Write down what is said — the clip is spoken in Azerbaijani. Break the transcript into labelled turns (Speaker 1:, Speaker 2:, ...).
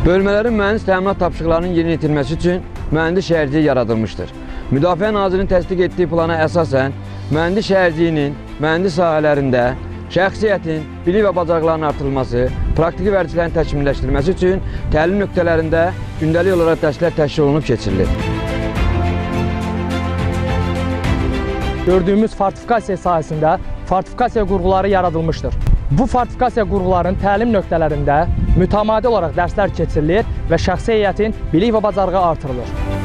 Speaker 1: Bölmələrin mühəndis təminat tapşırıqlarının yerinə yetirilməsi üçün mühəndis şəhərciyi yaradılmışdır. Müdafiə Nazirinin təsdiq etdiyi plana əsasən, mühəndis şəhərciyinin mühəndis sahələrində şəxsiyyətin, bilik və bacarıqlarının artırılması, praktiki vərdişlərin təkmilləşdirilməsi üçün təlim nöqtələrində gündəlik olaraq dərslər təşkil olunub keçirilir.
Speaker 2: Gördüyümüz fortifikasiya sahəsində fortifikasiya qurğuları yaradılmışdır. Bu fortifikasiya qurğuların təlim nöqtələrində mütəmadi olaraq dərslər keçirilir və şəxsi heyətin bilik və bacarığı artırılır.